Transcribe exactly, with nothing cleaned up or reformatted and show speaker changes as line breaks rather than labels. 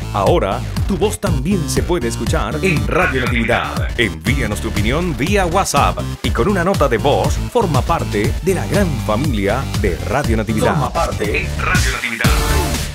Ahora, tu voz también se puede escuchar en Radio Natividad. Envíanos tu opinión vía WhatsApp y con una nota de voz forma parte de la gran familia de Radio Natividad.
Forma parte de Radio Natividad.